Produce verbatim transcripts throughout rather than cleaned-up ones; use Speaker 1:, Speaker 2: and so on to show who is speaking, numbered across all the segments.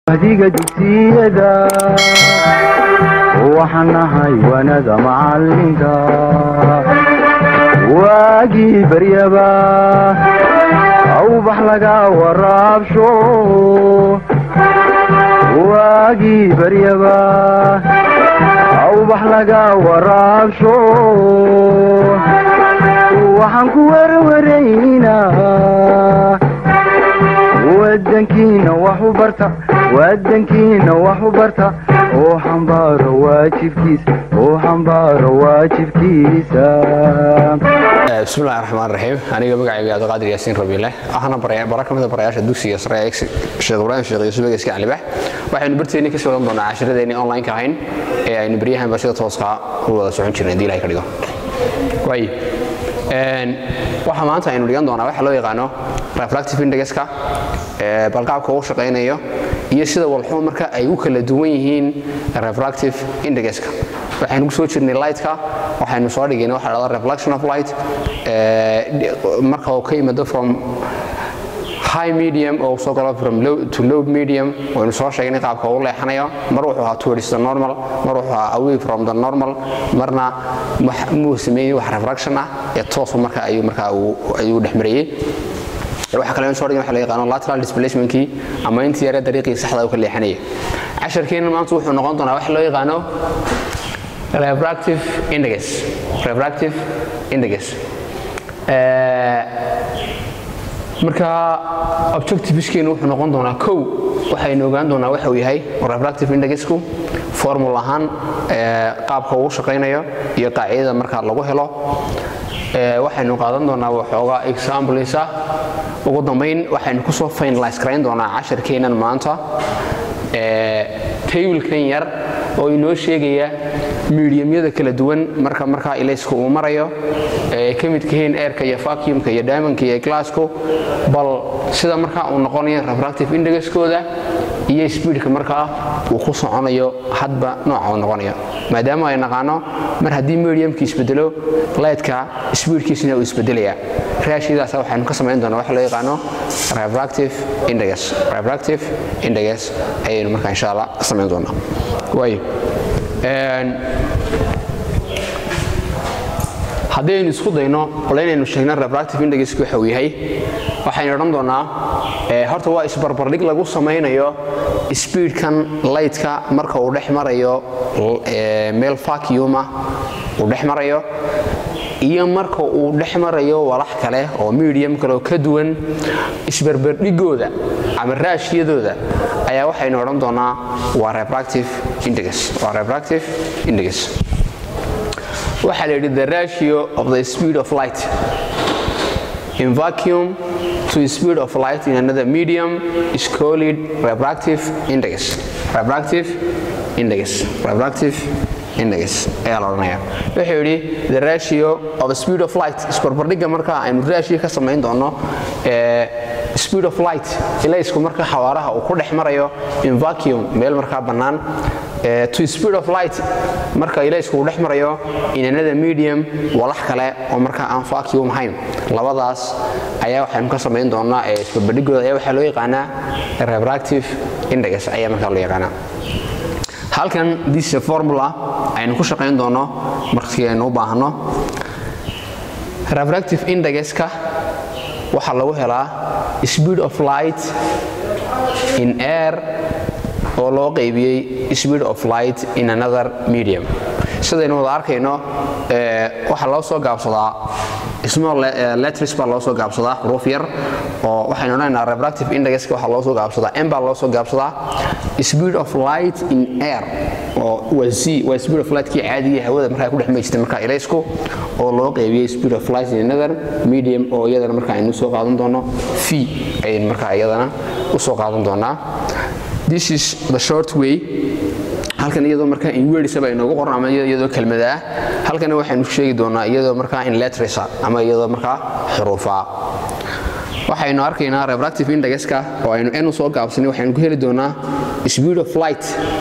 Speaker 1: هديك دكتيدا وحناهاي وانا ذا معلمكا واجي بريبا او بحلقا ورابشو واجي بريبا او بحلقا ورابشو وحنكو ورورينا ودنكينا وحو برتا ودنكينا وحو برتا او حنبار واجب كيس او حنبار واجب كيسا.
Speaker 2: بسم الله الرحمن الرحيم. أنا مقعد عبد القادر ياسين ربيله. أنا برا برا كم برياش الدوسي يسرع إكس شغلان شغل يسوي إكس على بح. واحد نبرتني كسر لندن عشرة ديني أونلاين كاين. يعني بريها بس توصل هو سبعين شرين دي لا يكريه. كوي. إن واحد ما أنت إنه اليوم دونا واحد لو يقانو reflective index كا بالقاع كوش قينيه يصير والحوم مركا أيوك اللي دوينهن reflective index كا. waxaynu soo jirnay light ka waxaynu soo dhigay waxa la reflection of light ee marka uu ka yimaado from high medium oo soo galo from low to low medium waynu soo sheegnay qaabka uu leexanayo mar wuxuu ahaa towards the normal mar wuxuu ahaa away from the normal marna muu sameeyay wax reflection ah ee toos marka ayuu marka ayuu dhexmariyay waxa kale oo soo dhigay waxa la yaqaan lateral displacement ki ama intii yara dariiqii saxda uu ka leexanayay casharkeena maanta wuxuu noqon doonaa wax loo yaqaan refractive index refractive index ee marka objective iskeenu wuxuu noqon doonaa kow waxaynu ogaan doonaa waxa uu yahay refractive index-ku formula ahaan ee qaabka uu shaqeynayo iyo qaacidada marka lagu helo ee waxaynu qaadan doonaa waxoogaa examples ah ugu dambeyn waxaynu ku soo finalize gareyn doonaa casharkeenan maanta ee table-kan yar oo inoo sheegaya medium-yada kala duwan marka marka ilaysku uu marayo ee ka mid ka heen airka iyo vacuum-ka iyo diamond-ka iyo glass-ku bal sida marka uu noqonayo refractive index-kooda iyo speed-ka marka uu ku soconayo hadba nooca uu noqonayo maadaama ay naqaano mar haddii medium-ki isbedelo light-ka speed-kiisina uu isbedelaya raashidaas waxaanu ka sameyn doonaa wax loo yaqaan refractive index refractive index ayaynu marka insha Allah ka sameyn doonaa way and haddaynu isku dayno qoleynaynu sheegno refractive index waxa uu yahay waxaynu oran doonaa ee horta waa isbarbardhig lagu sameynayo speed-kan light-ka marka uu dhex marayo ee meel vacuum ah uu dhex marayo iyo marka uu dhex marayo walax kale oo medium kale oo ka duwan isbarbardhigooda ama raashiyadooda ayaa waxaynu oran doonaa waa refractive index waa refractive index waxa la yiraahdaa the ratio of the speed of light in vacuum to the speed of light in another medium is called refractive index refractive index refractive index ayaa la oranayaa wuxuu yiri the ratio of the speed of light isbarbardhigga marka aynu ratio ka sameyn doono ee speed of light ila isku marka xawaaraha uu ku dhex marayo in vacuum meel marka banaan ee to speed of light marka ila isku dhex marayo in another medium walax kale oo marka aan vacuum hayn labadaas ayaa waxaan ka sameyn doonaa ee isbarbardhiggooda ayaa waxa loo yaqaanaa refractive index ayaa marka loo yaqaanaa halkan this is a formula aynu ku shaqeyn doono markii aynu u baahno refractive index-ka waxa lagu helaa speed of light in air oo loo qaybiyay speed of light in another medium sidaynu wada arkayno ee waxa loo soo gaabsadaa small letters baa loo soo gaabsadaa xaruf yar oo waxaynu odhanaynaa refractive index-ka waxa loo soo gaabsadaa m baa loo soo gaabsadaa speed of light in air oo waa c waa speed of light ki caadiga hawada marka ku dhex meejtay marka ilaysku oo loo qaybiyay speed of light in another medium oo iyadana marka aynu soo qaadan doono v ay marka iyadana u soo qaadan doonaa this is the short way halkan iyadoo marka in words ba inoogu qoran ama iyadoo kelmada ah halkan waxaynu sheegi doonaa iyadoo marka in letters ama iyadoo marka xuruufa waxaynu arkaynaa refractive index-ka oo aynu n soo gaabsanay waxaynu ku heli doonaa speed of light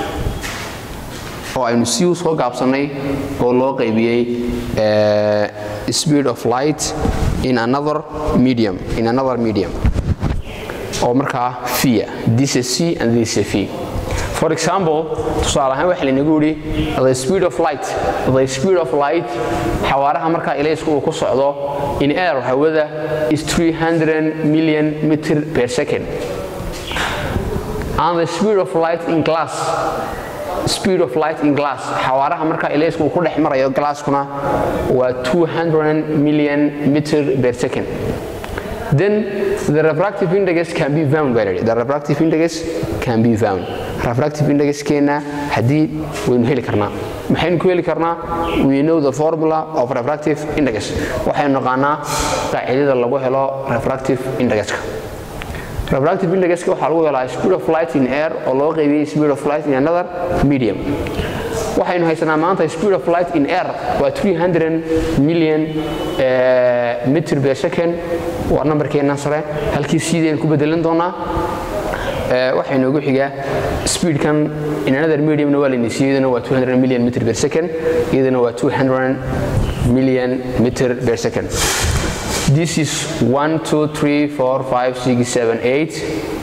Speaker 2: oo aynu c soo gaabsanay oo loo qaybiyay ee speed of light in another medium in another medium oo markaa v ah. This is c and this is v. For example, tusaale ahaan waxa la inagu yiri the speed of light, the speed of light xawaaraha marka ilaysku uu ku socdo in air hawada is three hundred million meter per second. And the speed of light in glass, speed of light in glass xawaaraha marka ilaysku uu ku dhex marayo glasskuna waa two hundred million meter per second. Then the refractive index can be found by the refractive index can be found. Refractive index keena hadii waynu heli karnaa. Maxaynu ku heli karnaa? We know the formula of refractive index. Waxaynu naqaanaa qaacidada lagu helo refractive index-ka. Refractive index waxa lagu helaa speed of light in air oo loo qaybiyay speed of light in another medium. Waxaynu haysanaa maanta speed of light in air waa three hundred million meter per second. waa numberkeena sare halkii sideen ku bedelan doonaa ee waxaynu ugu xigaa speed kan in another medium na waa la inisiyeedana waa two hundred million meter per second iyadana waa two hundred million meter per second. This is one two three four five six seven eight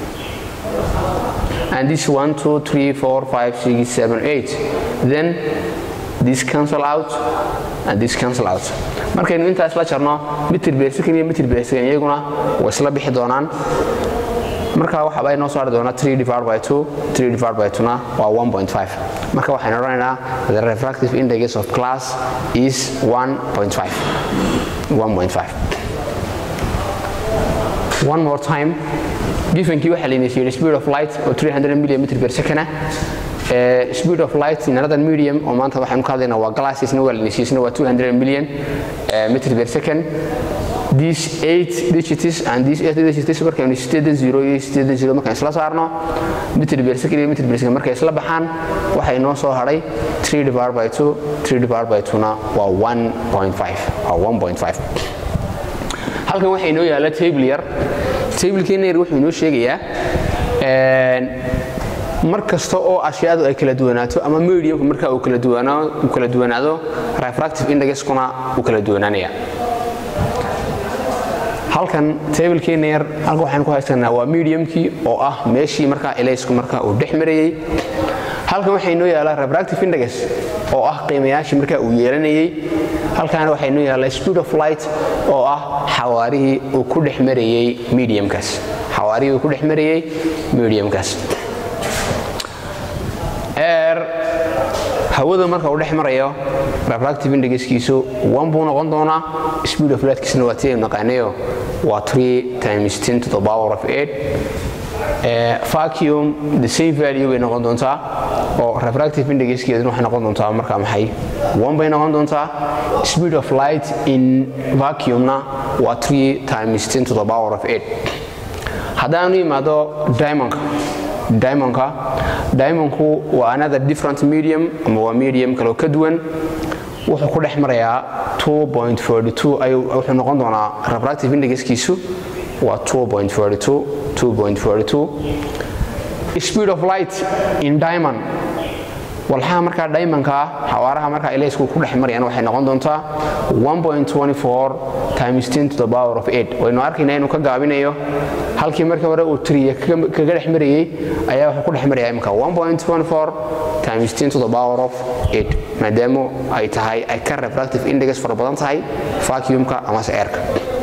Speaker 2: and this one two three four five six seven eight. Then this cancel out and this cancel out. Markaynu intaas la jarno meter per second iyo meter per second iyaguna way isla bixi doonaan. Marka waxa ay noo soo doonaa three divided by two, three divided by two na waa one point five. Marka waxaan oranaynaa the refractive index of glass is one point five. one point five. One more time. Given kii waxa la initiate speed of light of three hundred million meter per second. Uh, speed of light in another medium oo maanta waxaan ka hadlaynaa waa glasses na waa initiation waa two hundred million uh, meter per second. These eight digits and these eight digits marka ay siddeed zero iyo siddeed zero marka isla saarno meter per second iyo meter per second marka isla baxaan waxa inoo soo haray three divided by two, three divided by two na waa one point five. waa one point five. halkan waxa inoo yaala table yar. Table keena wuxuu inoo sheegayaa een markasta oo ashyaadu ay kala duwanaato ama medium marka uu kala duwanaado uu kala duwanaado refractive index kuna uu kala duwanaanaya. halkan table keena yar halka waxaan ku haysanaa waa mediumkii oo ah meeshii marka ilaysku marka uu dhex marayay. halkan waxa inoo yaala refractive index oo ah qiimayaashii marka uu yeelanayay. halkan waxa inoo yaala speed of light oo ah xawaarihii uu ku dhex marayay mediumkaas. xawaarihii uu ku dhex marayay mediumkaas. air hawada marka uu dhex marayo refractive index-kiisu one buu noqon doonaa. speed of light-kiisuna waa tii naqaanayo waa three times ten to the power of eight. Uh, vacuum the same value bay noqon doontaa oo refractive index-keeduna waxay noqon doontaa marka maxay one bay noqon doontaa. Speed of light in vacuum na waa three times ten to the power of eight. Haddaanu imaado diamond diamondka diamondku waa another different medium ama waa medium kale oo ka duwan. wuxuu ku dhex marayaa two point four two ayuu wuxuu noqon doonaa refractive index-kiisu waa two point four two, two point four two. Speed of light in diamond walxaha marka diamondka xawaaraha marka ilaysku ku dhex marayaan waxay noqon doontaa one point two four times ten to the power of eight. waynu arkaynaa inuu ka gaabinayo halkii markii hore uu three kaga dhex marayay ayaa wuxuu ku dhex marayaa imka one point two four times ten to the power of eight maadaama ay tahay ay ka refractive index fara badan tahay vacuumka ama airka.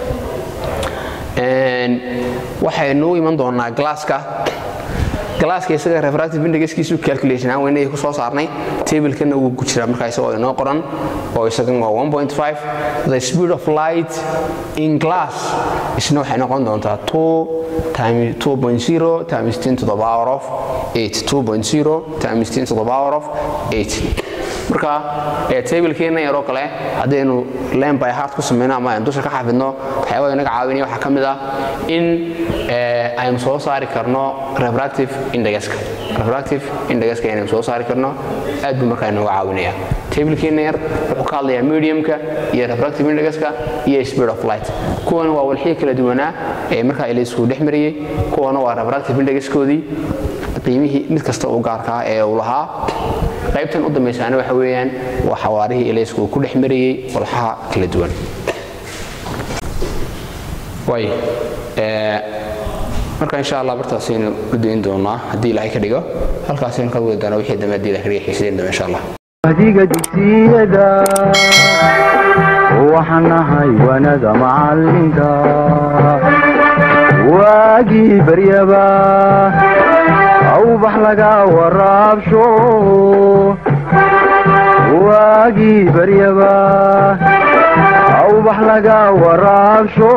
Speaker 2: and waxaynu iman doonaa glasska. glasska isaga refractive index-kiisu calculation aan weynay ku soo saarnay table-kana uu ku jira marka isagoo inoo qoran oo isaga waa one point five. the speed of light in glass isna waxay noqon doontaa two times two point zero times ten to the power of eight. two point zero times ten to the power of eight. marka ee table-keena yar oo kale hadaynu line by heart ku sameeyno ama aan dusha ka xafidno waxyaabo inaga caawinaya waxa kamid ah in ee aynu soo saari karno refractive index-ka. refractive index-ka aynu soo saari karno aad buu markaa inooga caawinaya. table-keena yar wuxuu ka hadlayaa medium-ka iyo refractive index-ka iyo speed of light. kuwan waa walxii kala duwanaa ee markaa ilaysku dhex marayay. kuwana waa refractive index-koodii qiimihii mid kasta uu gaarka ee uu lahaa. qaybtan u dambeysana waxa weeyaan waa xawaarihii ilaysku ku dhex marayay walxaha kala duwan. way ee marka insha Allah bartaasina u deyn doonaa hadii Ilaahay ka dhigo halkaas in ka wada doona wixii dambe hadii Ilaahay ka xiisin doona insha Allah
Speaker 1: adiga dugsiyada waxanahay wanada macalinka waagi baryaba aw bax laga waraabsho waagi baryaba aw bax laga waraabsho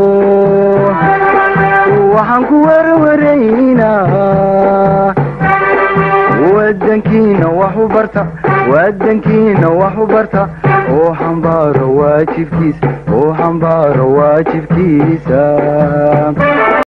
Speaker 1: waxaan ku warwareynaa wadankiina wax u barta wadankiina wax u barta oo xambaaro waajibkiisa oo xambaaro waajibkiisa